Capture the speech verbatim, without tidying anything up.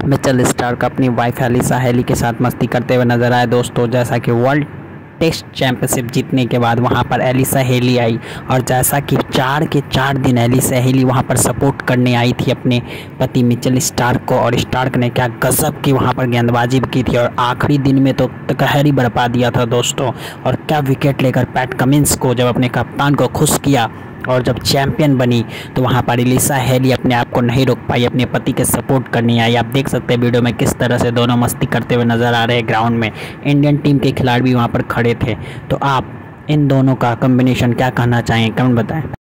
Mitchell Starc अपनी wife Alyssa Healy के साथ मस्ती करते हुए नजर आए दोस्तों। जैसा कि वर्ल्ड टेस्ट चैंपियनशिप जीतने के बाद वहां पर एलिसा हेली आई और जैसा कि चार के चार दिन एलिसा हेली वहां पर सपोर्ट करने आई थी अपने पति मिचेल स्टार्क को, और स्टार्क ने क्या गजब की वहां पर गेंदबाजी भी की थी और आखिरी दिन में तो कहर ही बरपा दिया था दोस्तों। और क्या विकेट लेकर पैट कमिंस को जब अपने कप्तान को खुश किया और जब चैंपियन बनी तो वहां पर एलिसा हेली अपने आप को नहीं रोक पाई, अपने पति के सपोर्ट करने आई। आप देख सकते हैं वीडियो में किस तरह से दोनों मस्ती करते हुए नजर आ रहे हैं ग्राउंड में। इंडियन टीम के खिलाड़ी भी वहां पर खड़े थे। तो आप इन दोनों का कॉम्बिनेशन क्या कहना चाहेंगे, कमेंट बताएं।